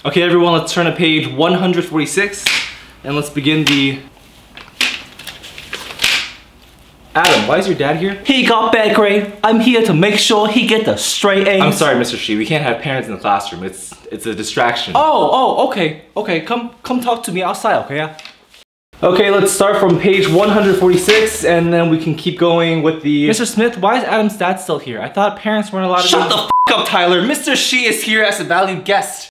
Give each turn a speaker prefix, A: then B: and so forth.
A: Okay, everyone, let's turn to page 146 and let's begin the... Adam, why is your dad here?
B: He got bad grade. I'm here to make sure he get the straight A's.
A: I'm sorry, Mr. Shi. We can't have parents in the classroom. It's a distraction.
B: Okay. Come talk to me outside, okay? Yeah.
A: Okay, let's start from page 146 and then we can keep going with the... Mr. Smith, why is Adam's dad still here? I thought parents weren't allowed to...
B: Shut the f*** up, Tyler. Mr. Shi is here as a valued guest.